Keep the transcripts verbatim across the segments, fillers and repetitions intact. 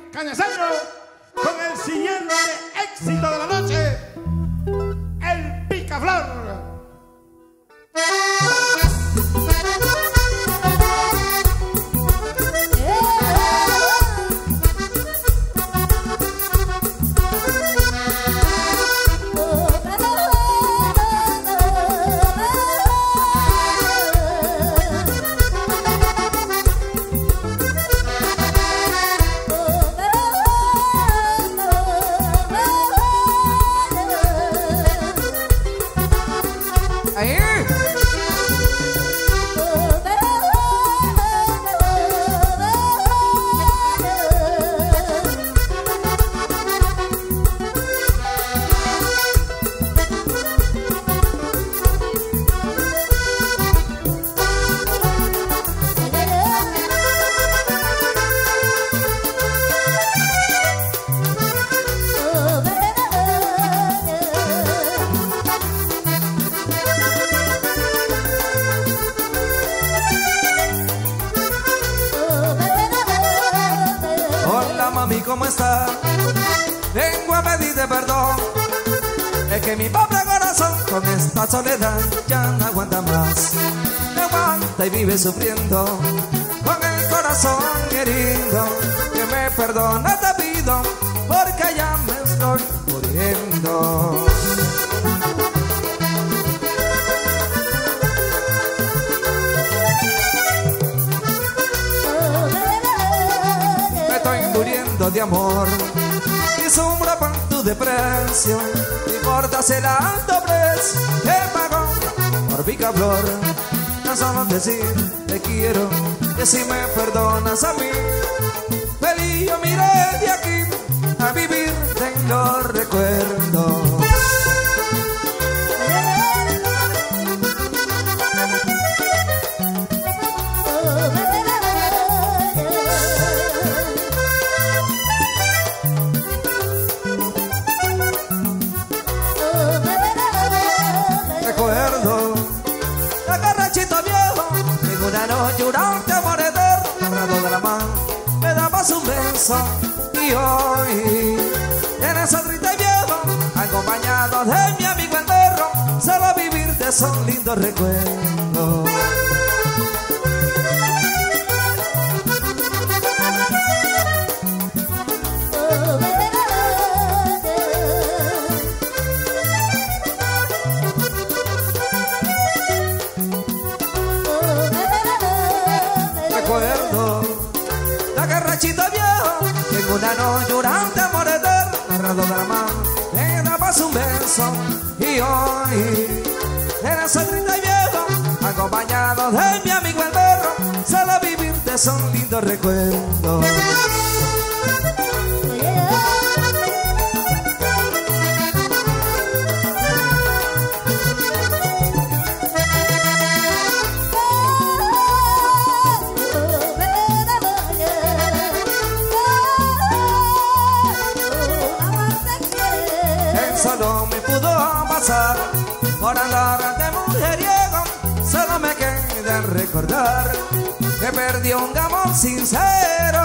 Cañaseño con el siguiente éxito de la noche, el Picaflor. Mami, ¿cómo está? Vengo a pedirte perdón. Es que mi pobre corazón con esta soledad ya no aguanta más. No aguanta y vive sufriendo con el corazón herido. Que me perdone te pido, porque ya me estoy muriendo. De amor y sombra por tu depresión, no importa el alto precio que pagó por Picaflor. No solo decir te quiero, que si me perdonas a mí, feliz yo miré de aquí a vivir en los recuerdos. Durante amor eterno, agarrado de la mano, me dabas un beso. Y hoy, en ese triste viejo, acompañado de mi amigo el perro, solo vivir de esos lindos recuerdos. Una noche durante amor eterno, agarrado de la mano, me dabas un beso. Y hoy, en ese triste viejo, acompañado de mi amigo el perro, solo vivir de esos lindos recuerdos. Solo me pudo pasar por andar de mujeriego. Solo me queda recordar que perdí un amor sincero.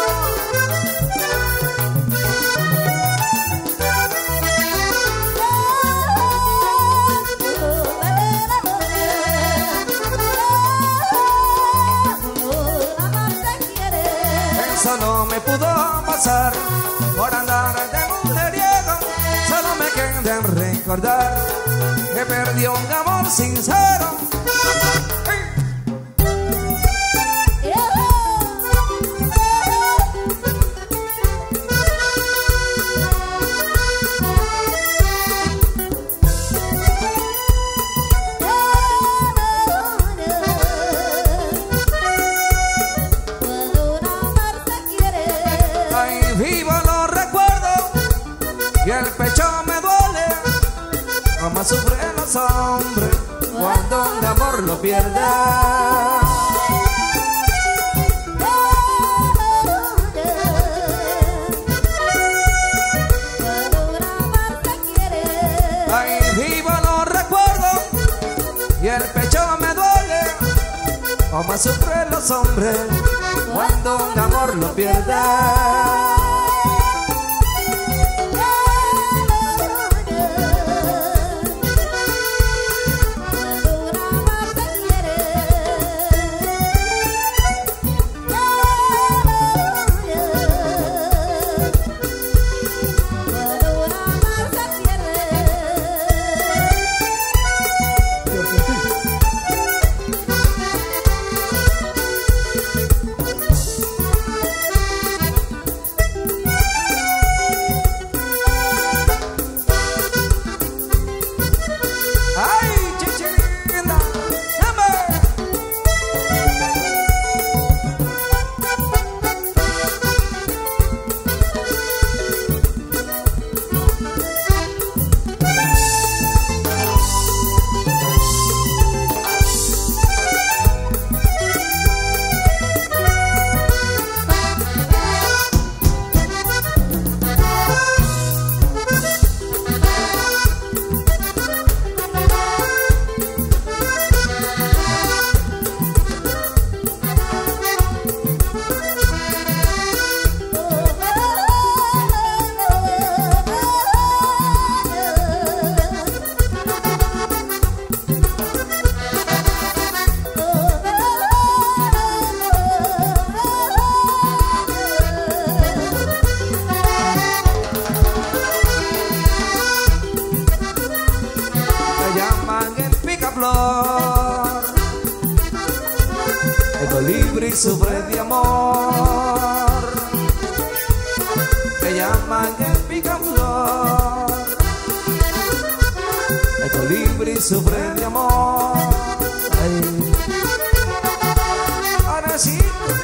Solo me pudo pasar por andar de mujeriego. Solo me queda en recordar que perdí un amor sincero. Ay, vivo los recuerdos y el pecho me duele, como sufren los hombres cuando un amor lo pierde. Ay, vivo los recuerdos y el pecho me duele, como sufren los hombres cuando un amor lo pierde. picaflor. El colibrí sufre de amor, me llaman el picaflor. El colibrí sufre de amor. Ay. Ahora sí.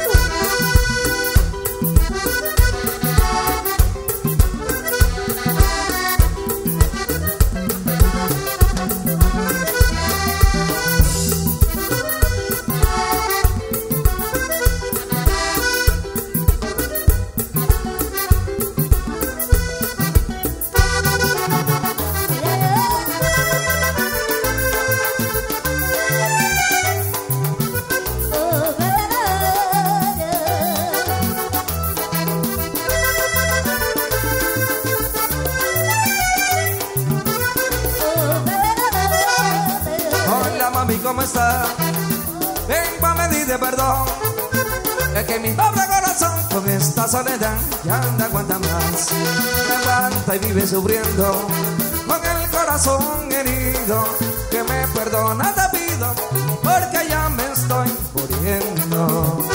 ¿Cómo está? Vengo a pedirte perdón. Es que mi pobre corazón con esta soledad ya no aguanta más. Me aguanta y vive sufriendo con el corazón herido. Que me perdona te pido, porque ya me estoy muriendo.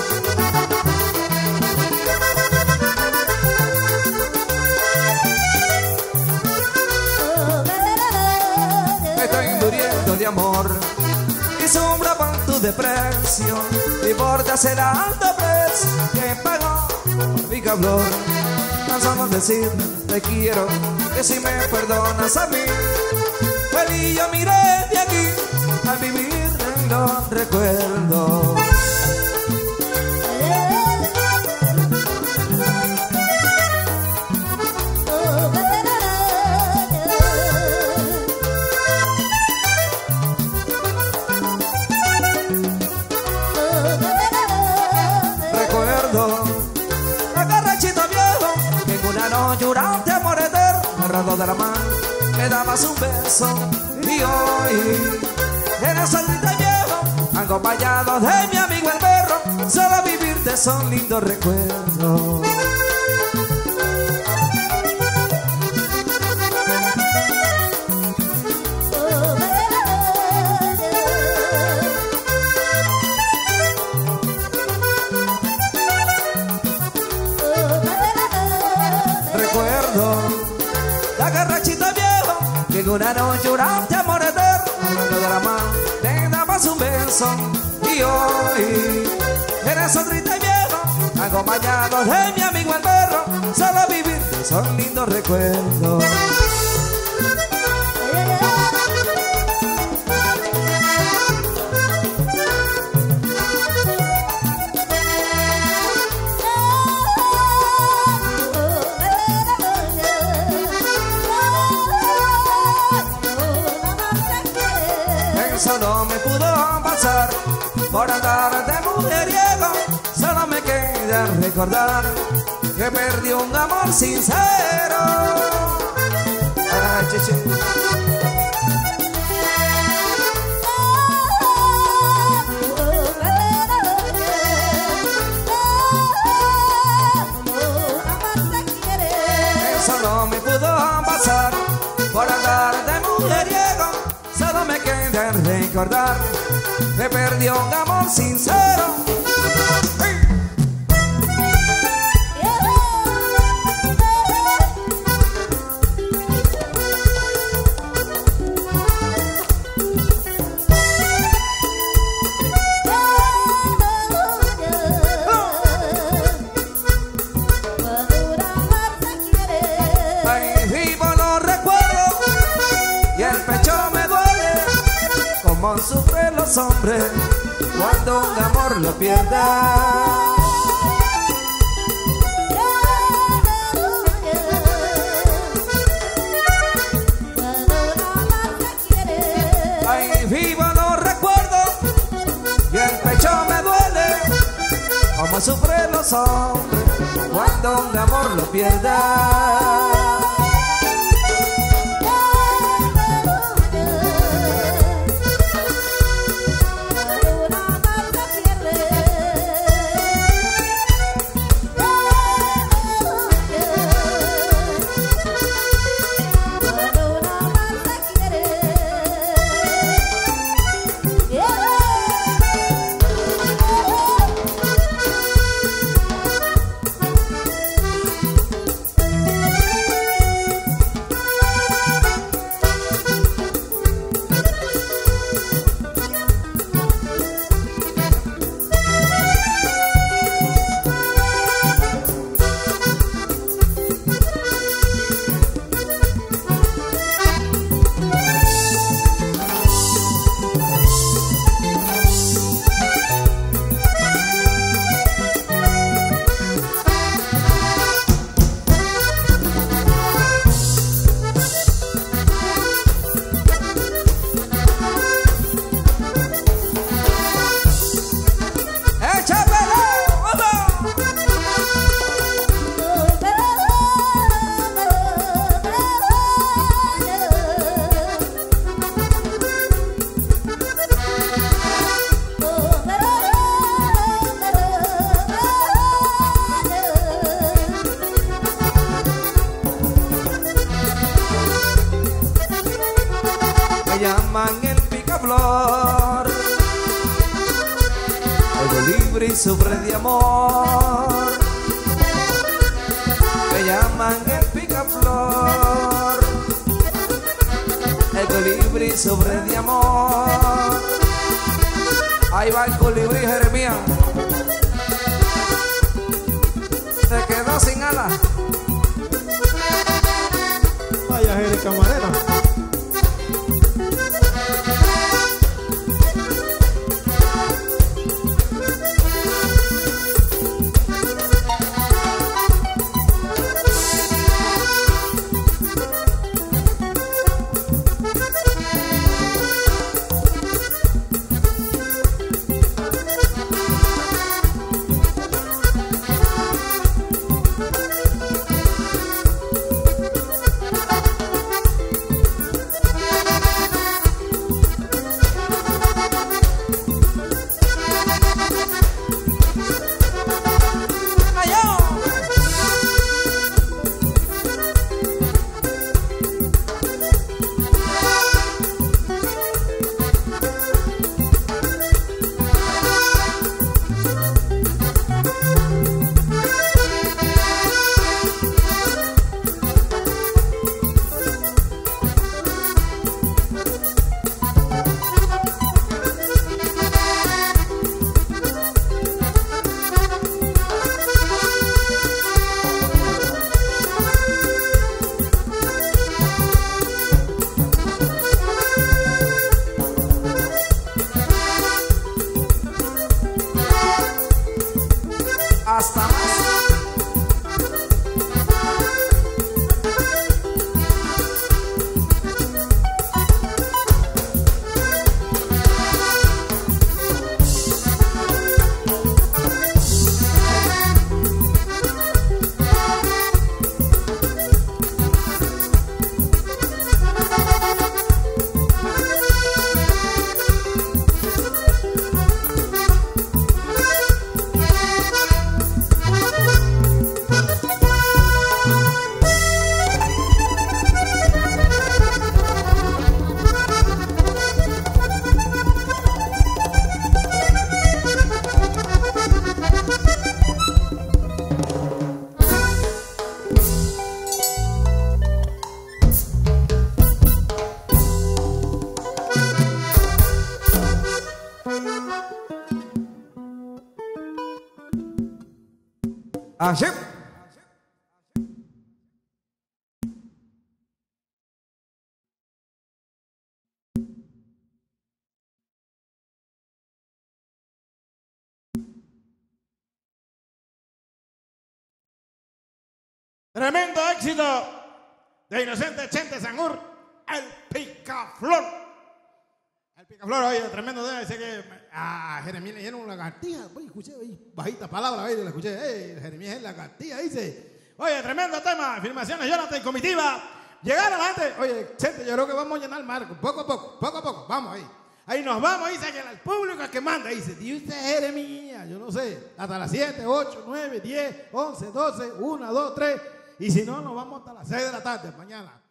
Me estoy muriendo de amor y sufro por tu depresión y por hacer alto precio que pagó mi cabrón. Tan solo decir te quiero, que si me perdonas a mí, feliz yo miré de aquí a vivir en los recuerdos. Agarrachito viejo, que en una noche durante amor eterno, agarrado de la mano, me dabas un beso. Y hoy, en esa grita viejo, acompañado de mi amigo el perro, solo vivirte son lindos recuerdos. La garrachita viejo, que en una noche durante amor eterno, hablando de la mano, te dabas un beso. Y hoy, eres otro viejo, acompañado de mi amigo el perro, solo vivir son lindos recuerdos. Solo me pudo pasar por andar de mujeriego, solo me queda recordar que perdí un amor sincero. Ay, che, che. Solo me pudo pasar por andar de mujeriego, solo me queda recordar que perdí un amor sincero. ¡Hey! Ay, vivo los recuerdos y el pecho me duele, como sufren los hombres cuando un amor lo pierda. Ay, vivo los recuerdos y el pecho me duele, como sufren los hombres cuando un amor lo pierda. llaman el picaflor. El colibrí sufre de amor, me llaman el picaflor. El colibrí sufre de amor. Ahí va el colibrí Jeremías, se quedó sin alas. Vaya Jerez Camarera. Hasta más. Así. Tremendo éxito de Inocente Chente Sanjur, el Picaflor. El Picaflor, oye, tremendo tema. Dice que a Jeremías le dieron una lagartija. Oye, escuché, oye, bajita palabra, oye, la escuché. Hey, Jeremías es lagartija, dice. Oye, tremendo tema. Afirmaciones, Jonathan, comitiva. Llegar a la gente. Oye, Chente, yo creo que vamos a llenar el marco. Poco a poco, poco a poco. Vamos ahí. Ahí nos vamos, dice que el público es que manda. Dice, dice Jeremías, yo no sé, hasta las siete, ocho, nueve, diez, once, doce, uno, dos, tres. Y si no, nos vamos hasta las seis de la tarde mañana.